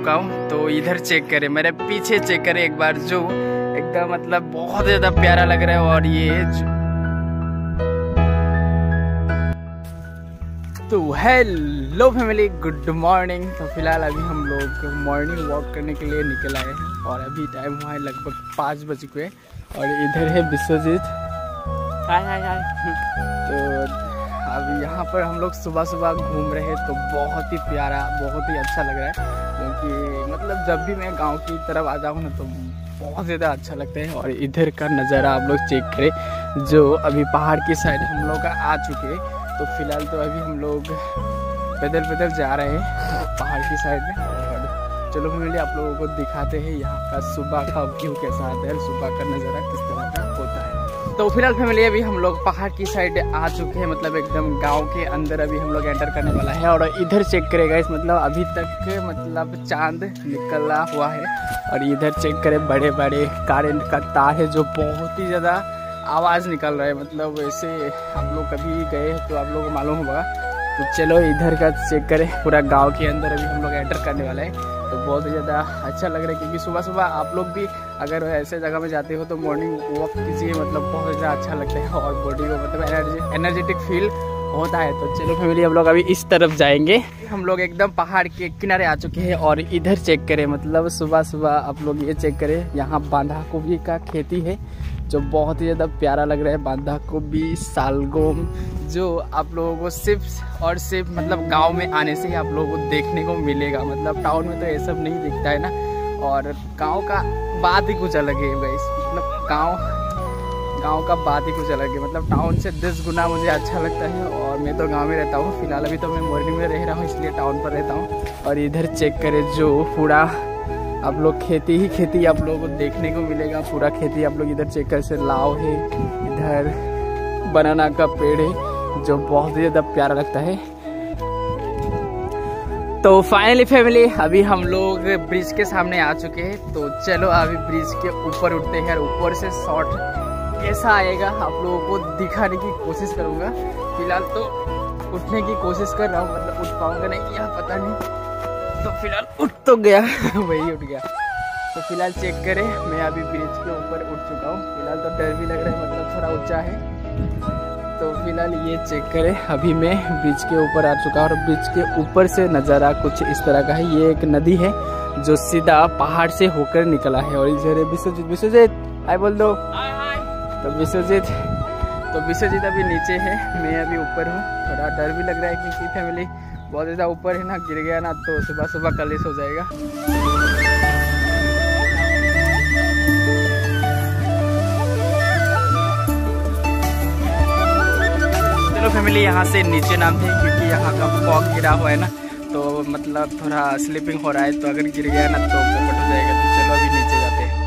चुका हूँ। तो इधर चेक करें, मेरे पीछे चेक करें एक बार, जो एकदम मतलब बहुत ज़्यादा प्यारा लग रहा है। और ये तो हेलो फैमिली, गुड मॉर्निंग। तो फिलहाल अभी हम लोग मॉर्निंग वॉक करने के लिए निकल आए हैं और अभी टाइम हुआ है लगभग 5 बज के। और इधर है विश्वजीत, हाय हाय हाय। तो अभी यहाँ पर हम लोग सुबह सुबह घूम रहे हैं, तो बहुत ही प्यारा, बहुत ही अच्छा लग रहा है। क्योंकि मतलब जब भी मैं गांव की तरफ आ जाऊँ ना तो बहुत ज़्यादा अच्छा लगता है। और इधर का नज़ारा आप लोग चेक करें, जो अभी पहाड़ की साइड हम लोग आ चुके हैं। तो फिलहाल तो अभी हम लोग पैदल पैदल जा रहे हैं पहाड़ की साइड में। और चलो फैमिली आप लोगों को दिखाते हैं यहाँ का सुबह का व्यू कैसा आता है, सुबह का नज़ारा किस तरह का होता है। तो फिलहाल फैमिली अभी हम लोग पहाड़ की साइड आ चुके हैं, मतलब एकदम गांव के अंदर अभी हम लोग एंटर करने वाला है। और इधर चेक करेगा इस मतलब अभी तक मतलब चांद निकला हुआ है। और इधर चेक करें बड़े बड़े करंट का तार है, जो बहुत ही ज़्यादा आवाज़ निकल रहा है। मतलब वैसे आप लोग कभी गए तो आप लोगों को मालूम होगा। तो चलो इधर का चेक करें, पूरा गांव के अंदर अभी हम लोग एंटर करने वाला है। तो बहुत ही ज़्यादा अच्छा लग रहा है, क्योंकि सुबह सुबह आप लोग भी अगर ऐसे जगह में जाते हो तो मॉर्निंग वॉक कीजिए, मतलब बहुत ज़्यादा अच्छा लगता है और बॉडी को मतलब एनर्जेटिक फील होता है। तो चलो फैमिली हम लोग अभी इस तरफ जाएंगे। हम लोग एकदम पहाड़ के किनारे आ चुके हैं। और इधर चेक करें, मतलब सुबह सुबह आप लोग ये चेक करें, यहाँ बांधा गोभी का खेती है, जो बहुत ही ज़्यादा प्यारा लग रहा है। बांधा गोभी, सालगोम, जो आप लोगों को सिर्फ और सिर्फ मतलब गांव में आने से ही आप लोगों को देखने को मिलेगा। मतलब टाउन में तो ये सब नहीं दिखता है ना। और गांव का बात ही कुछ अलग है गाइस, मतलब गांव का बात ही कुछ अलग है। मतलब टाउन से 10 गुना मुझे अच्छा लगता है। और मैं तो गांव में रहता हूँ फिलहाल, अभी तो मैं मोरनी में रह रहा हूँ, इसलिए टाउन पर रहता हूँ। और इधर चेक करें, जो पूरा आप लोग खेती आप लोगों को देखने को मिलेगा। पूरा खेती आप लोग इधर चेक कर से लाव है, इधर बनाना का पेड़ है, जो बहुत ही ज़्यादा प्यारा लगता है। तो फाइनली फैमिली अभी हम लोग ब्रिज के सामने आ चुके हैं। तो चलो अभी ब्रिज के ऊपर उठते हैं। ऊपर से शॉट कैसा आएगा आप लोगों को दिखाने की कोशिश करूँगा। फिलहाल तो उठने की कोशिश कर रहा हूँ, मतलब उठ पाऊँगा नहीं या पता नहीं। तो फिलहाल उठ तो गया वही उठ गया। तो फिलहाल चेक करें, मैं अभी ब्रिज के ऊपर उठ चुका हूँ। फिलहाल तो डर भी लग रहा है, मतलब थोड़ा ऊंचा है। तो फिलहाल ये चेक करें, अभी मैं ब्रिज के ऊपर आ चुका हूँ। और ब्रिज के ऊपर से नज़ारा कुछ इस तरह का है। ये एक नदी है जो सीधा पहाड़ से होकर निकला है। और इधर विश्वजीत हाय बोल दो। तो विश्वजीत अभी नीचे है, मैं अभी ऊपर हूँ। थोड़ा डर भी लग रहा है, क्योंकि फैमिली बहुत ज़्यादा ऊपर है ना, गिर गया ना तो सुबह सुबह कलेश हो जाएगा। चलो फैमिली यहाँ से नीचे नाम थे, क्योंकि यहाँ का फॉग गिरा हुआ है ना, तो मतलब थोड़ा स्लिपिंग हो रहा है। तो अगर गिर गया ना तो पोपट हो जाएगा। तो चलो अभी नीचे जाते हैं।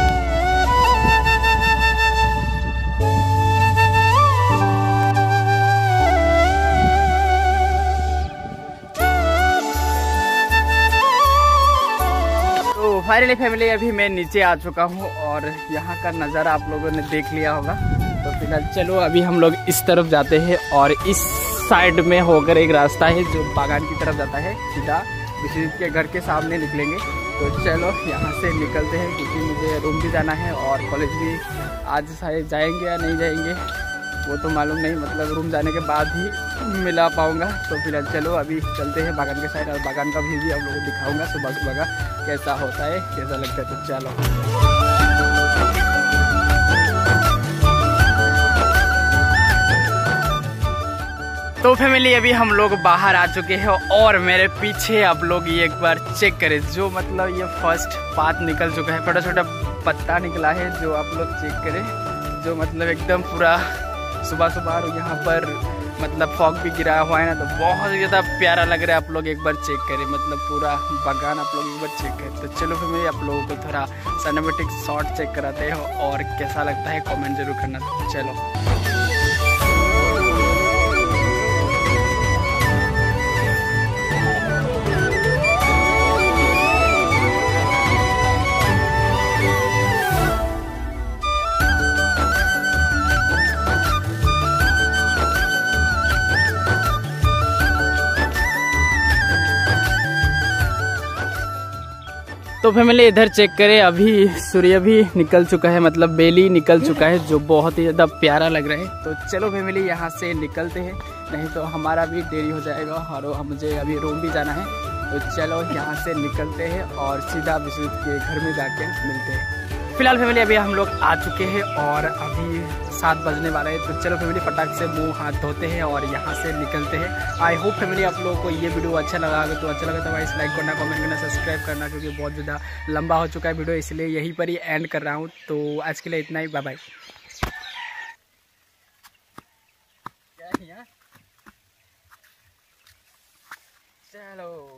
फाइनली फैमिली अभी मैं नीचे आ चुका हूँ और यहाँ का नज़ारा आप लोगों ने देख लिया होगा। तो फिलहाल चलो अभी हम लोग इस तरफ जाते हैं। और इस साइड में होकर एक रास्ता है जो बागान की तरफ जाता है, सीधा विश्वजीत के घर के सामने निकलेंगे। तो चलो यहाँ से निकलते हैं, क्योंकि मुझे रूम भी जाना है और कॉलेज भी आज शायद जाएंगे या नहीं जाएंगे वो तो मालूम नहीं, मतलब रूम जाने के बाद ही मिला पाऊँगा। तो फिलहाल चलो अभी चलते हैं बागान के साइड, और बागान का व्यू भी आप लोगों को दिखाऊंगा सुबह सुबह का कैसा होता है, कैसा लगता है। तो चलो तो फैमिली अभी हम लोग बाहर आ चुके हैं। और मेरे पीछे आप लोग ये एक बार चेक करें, जो मतलब ये फर्स्ट पात निकल चुका है, छोटा छोटा पत्ता निकला है, जो आप लोग चेक करें, जो मतलब एकदम पूरा सुबह सुबह यहाँ पर मतलब फॉग भी गिरा हुआ है ना, तो बहुत ज़्यादा प्यारा लग रहा है। आप लोग एक बार चेक करें, मतलब पूरा बागान आप लोग एक बार चेक करें। तो चलो फिर मैं आप लोगों को थोड़ा सिनेमैटिक शॉट चेक कराते हैं, और कैसा लगता है कमेंट जरूर करना। चलो तो फैमिली इधर चेक करें, अभी सूर्य भी निकल चुका है, मतलब बेली निकल चुका है, जो बहुत ही ज़्यादा प्यारा लग रहा है। तो चलो फैमिली यहाँ से निकलते हैं, नहीं तो हमारा भी देरी हो जाएगा और मुझे अभी रूम भी जाना है। तो चलो यहाँ से निकलते हैं और सीधा विश्वजीत के घर में जाके मिलते हैं। फिलहाल फैमिली अभी हम लोग आ चुके हैं और अभी 7 बजने वाला है। तो चलो फैमिली फटाक से मुंह हाथ धोते हैं और यहाँ से निकलते हैं। आई होप फैमिली आप लोगों को ये वीडियो अच्छा लगा, अगर तो अच्छा लगा तो भाई लाइक करना, कमेंट करना, सब्सक्राइब करना, क्योंकि बहुत ज़्यादा लंबा हो चुका है वीडियो, इसलिए यहीं पर ही एंड कर रहा हूँ। तो आज के लिए इतना ही, बाय बाय। चलो।